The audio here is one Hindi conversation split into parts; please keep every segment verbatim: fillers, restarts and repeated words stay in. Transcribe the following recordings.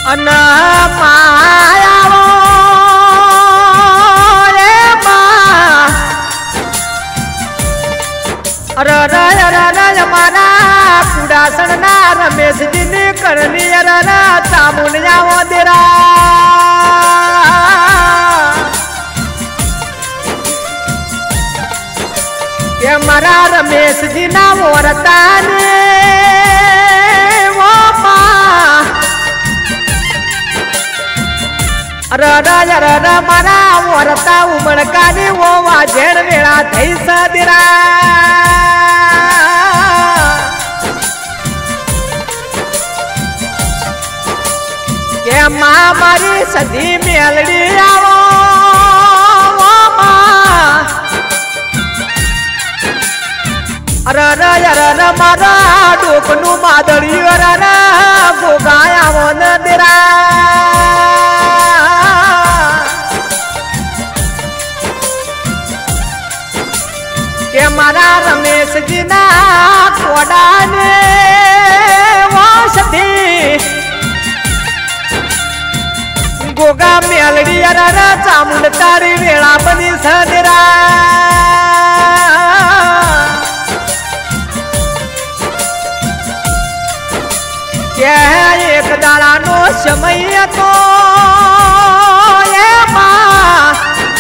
अन मायावो रे मा अरे रे रे रे मारा कुडासन ना रमेश जी ने करनी अरे रे चामुंडियाओ देरा के मारा रमेश जी ना वरता ने वो माँ अरे रे रे मारा वरता उमड़का ने वो वाजेड़ वेड़ा थई सदिरा के माँ मारी सदी मेलड़ी आवो वो माँ अरे रे रे मारा डोकनु मादड़ी अरे रे गोगाया वो नदिरा के मारा रमेश जी ना कोडा ने वो सदी गोगा मेलड़ी अरे रे चामुंड तारी वेड़ा बनी सदिरा के एक दाड़ा नो समय तो ये माँ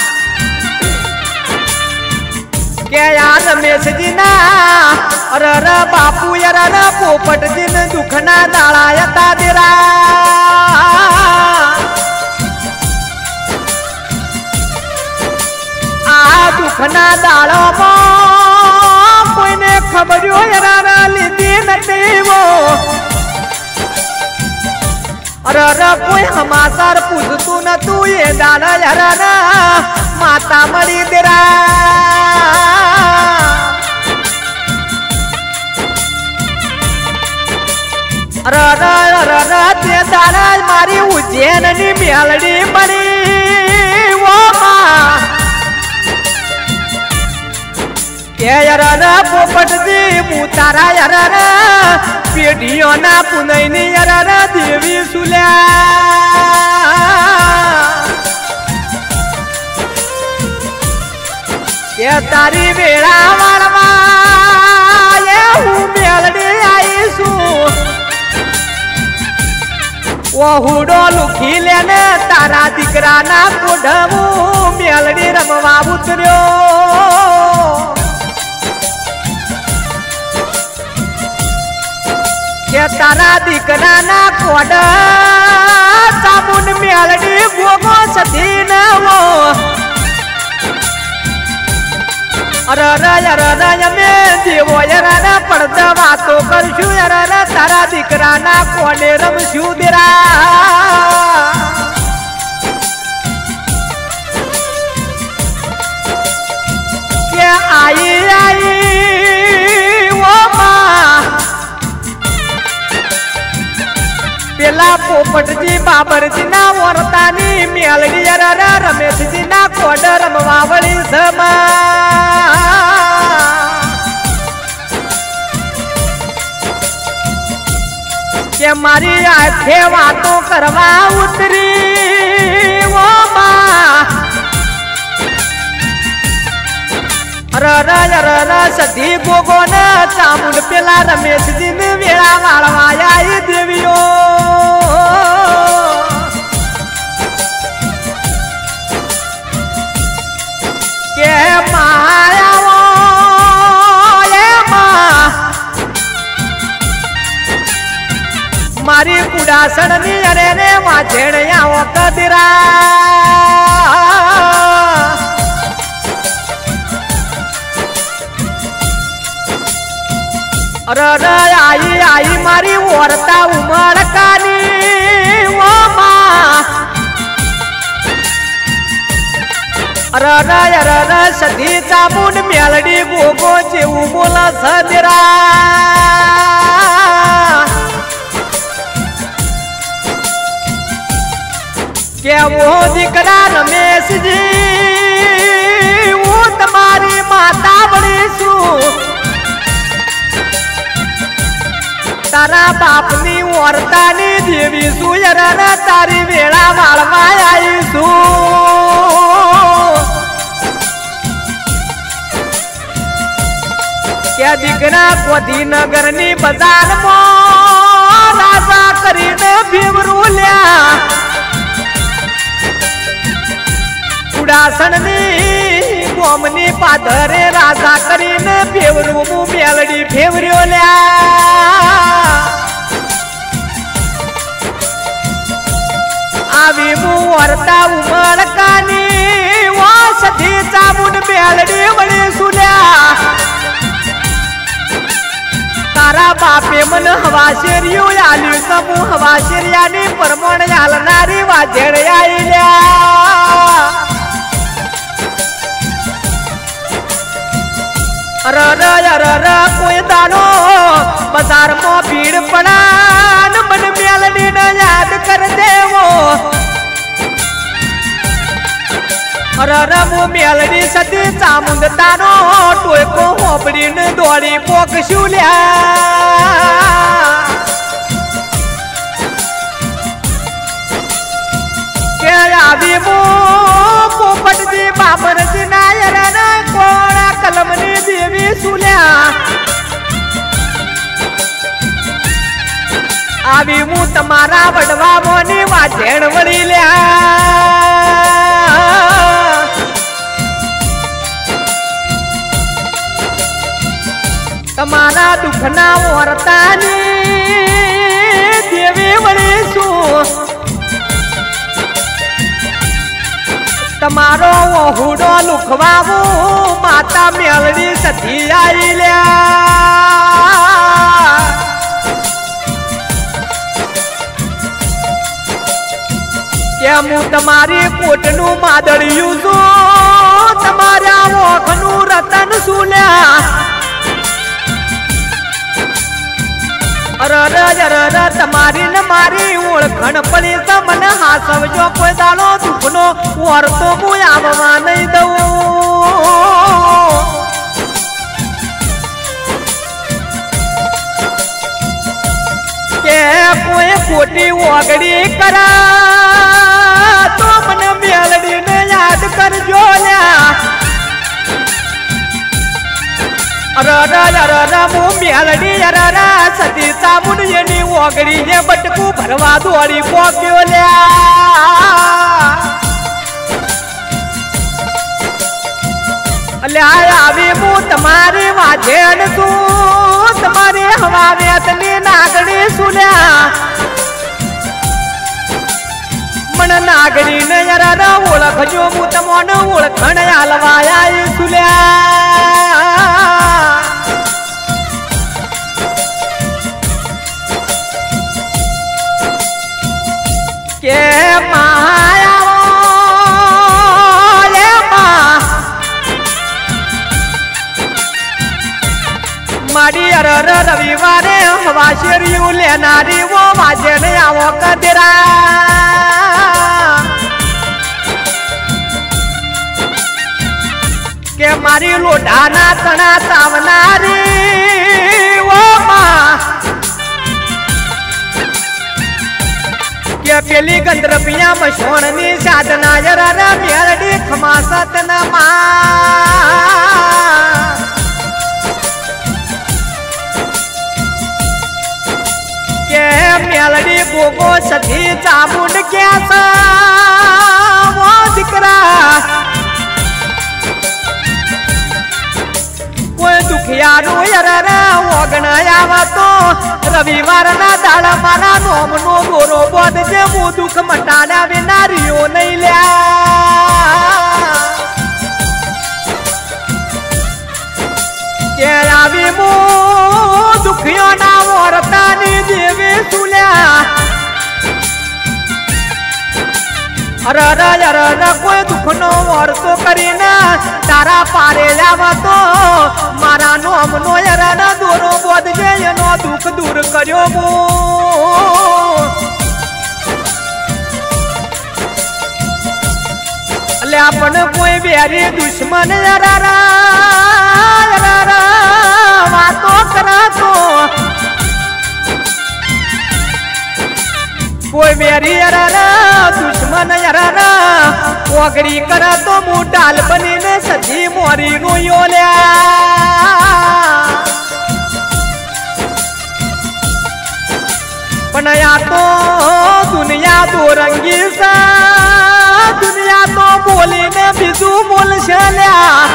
के यार रमेश जी ना अरे रे बापू यार रे पोपट दिन दुखना दाड़ा यता दिरा आ दुखना दाड़ो मो कोई ने खबर यार लीधी नहीं वो अरे रे कोई हमासार पूछ तू न तू ये दाना यार ना माता मरी तेरा अरे रे रे रे ते दाना मारी उज्जैन नी मेलड़ी मरी वो माँ के यार रे पोपट दी मुतारा यार रे पेढ़ियों ना पुनैनी यार रे देवी सुल्या के तारी बेड़ा वालवा ये हूँ मेलड़ी आई सू वो हुडो लुखी लेने तारा दिकरा ना कोढ़मू मेलड़ी रमवा उतर्यो के तारा दिकरा ना कोड चामुंड मेलड़ी गोगो सधी न वो अरे रे रे रे में देवो यार रे पड़ता बातो करशु यार रे तारा दिकरा ना कोने रमशु दिरा के आई आई वो माँ पेला पोपट जी बाबर जी ना वरतानी मेलड़ी यार रे रमेश जी ना कोड रमवावड़ी समा के मारी आखे बातों करवा उतरी वो माँ अरे रे रे रे सदी गोगो न चामुंड पेला रमेश जी ने वेड़ा वालवाया देवियो के माया वो ये माँ मारी कुडासन नी अरे रे वाजेड़िया वो कदिरा अरे रे आई आई मारी वरता उमड़कानी वो माँ अरे रे रे रे सधी चामुंड मेलड़ी गोगो जेऊ बोला सदिरा के वो दिकरा रमेश जी वो तुम्हारी माता बड़ी सू तारा बापनी औरतानी देवी सुयर तारी वेळा वाळवा आई सु क्या दिखना गोदी नगरनी बाजार में राजा करीने भीमरूल्या उडासननी गोमनी पाधरे राजा करीने फेवरू मु मेलडी फेवऱ्योल्या आवी मु वरता उमळकानी वासधी चामुंड मेलडी वळी सुल्या तारा बापे मन हवा शेरियो आली समूह हवा शेरियानी परमण यालनारी वाजेड आईल्या अर अर अर कोई दानो बाजार में भीड़ पड़ा मन मेलडी न याद कर देवो अर अर मु मेलडी सती चामुंड तानो टोयको होपडीन दोडी पोक शिवल्या के आवी मु पोपटजी बाबरजी नायर न कोणा कलमनी देवी सुल्या आवी मु तमारा वडवा मोनी वाजेण वळील्या तमारा दुखना औरतानी देवी वळीसु तमारो ओहुडो लुखवावू माता मेलडी सती आईल्या क्या मु तमारी कोटनु मादड़ियू सु तमारा ओखनु रतन सुल्या अर अर अर तमारी न मारी ओळखण पड़ी मन हासव जो कोई दालो दुखनो और तो मु आववा नहीं दऊ के कोई कोटी ओगड़ी करा तो मन मेलडी ने याद कर जोल्या अर अर अर मु मेलडी अर सती चामुंड येनी ओगडी हे बटकू भरवा दोडी पोक्योल्या अल्या आवी मु तमारी वाजेण तू तमारी हवा वेतनी नागडी सुल्या मन नागडी न अर ओळख जो मु तमोन ओळखण आलवाया सुल्या के माया ले माँ मारी अर रविवारे हवा शेरियू लेनारी वो वाजेन आवो कदरा के मारी लोढाना तना चावनारी वो माँ के पेली गंधर्पिया मशोणनी साधना जरा मेलडी खमासत न मा के मेलडी गोगो सती चामुंड कैसा वो दिकरा कोई दुखियारू यररा ओगना आवा तो रविवार ना दाड़ा मारा नोम नो गोरो बोध जे मु दुख मटाना बिना रियो नहीं लिया के आवी मु दुखियो ना औरतानी देवी सुल्या अर अर अर कोई दुख नो और तो करीना तारा पारे जावा तो मारा नोम नो यार ना दोनों बोध जे नो दुख दूर करियो मु अले अपन कोई बेरी दुश्मन यार यार वातो करा तो ओगड़ी करा तो मुँह डाल बनी ने सजी मोरी रोयोल्या पनया तो दुनिया दो रंगी सा दुनिया तो बोली ने बिजू मोल शल्या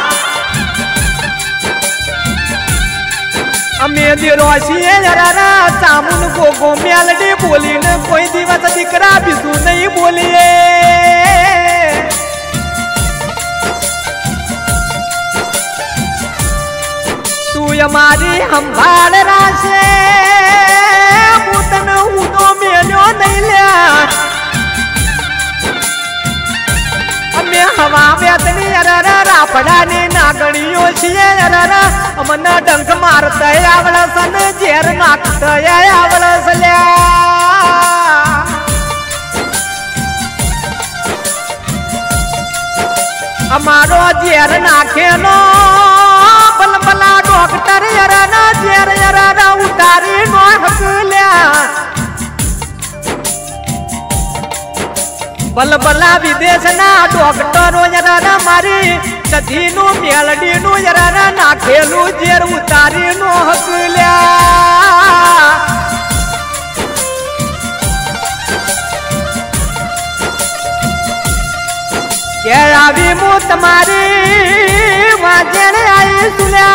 अमे दिरोशी जरा सामुन को गो मेलडी बोली ने कोई दिवस दिकरा बिजू नहीं बोलिए तू हमारी हम भाड़ राशे मुतन उनो मेलो नहीं लिया अमे हवा वेतनी अररा रापड़ानी नागड़ियों छिए अररा अमना डंक मारता है आवला सन जेर नाकता है आवला सल्या हमारो जेर नाखे नो बल बला डॉक्टर अरना जेर अररा उतारी नो हकल्या बल बला विदेश ना डॉक्टर जरा मारी सधी नु मेलडी नु जरा ना खेलू जेर उतारी नु हकल्या के आवी मु तुम्हारी वाजन आई सुल्या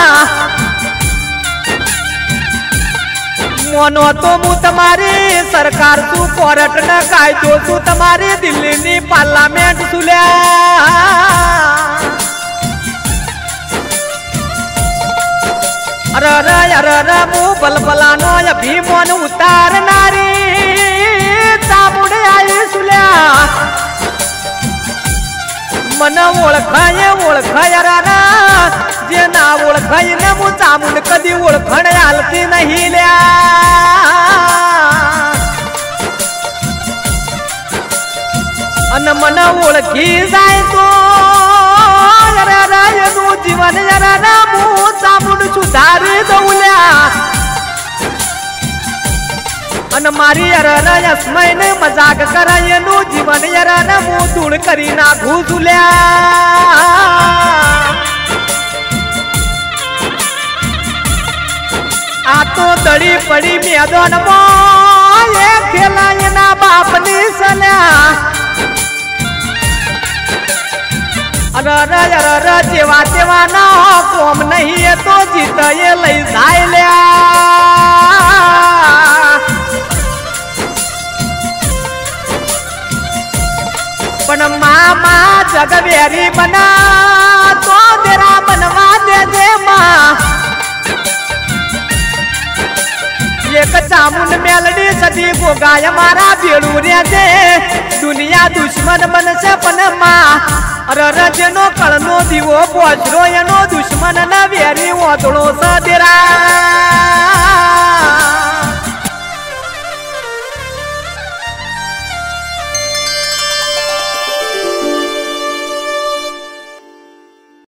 मोनो तो मु तुम्हारी सरकार तू कोर्ट न कायदो तू तुम्हारी दिल्ली नी पार्लियामेंट सुल्या अरे अरे अरे अरे मु बलबलानो अभी मन उतार नारी तामुड़े आई सुल्या मन ओळखाय ओळखाय राना जे ना ओळखाय न मु चामुंड कधी ओळखण आलती नाही ल्या अन मन ओळखी जाय तो रायनु जीवन जरा मु चामुंड सुधार दौल्या अन मारी अरना यस्मै ने मजाक करायनु जीवन अरना मु धूळ करी ना घुसुल्या आतो दड़ी पड़ी मैदान में ये खेला ना बापनी सल्या अररा अररा जेवा तेवा ना कोम नहीं है तो जीत ये लई जायल्या पण मामा जगवेरी बना तो तेरा बनवा दे दे माँ एक चामुंड मेलडी सदी गोगाय मारा बेड़ूरिया दे दुनिया दुश्मन बन से पन माँ अरे रजनो कळनो दिवो पोचरो यनो दुश्मन न वेरी ओदळो सदिरा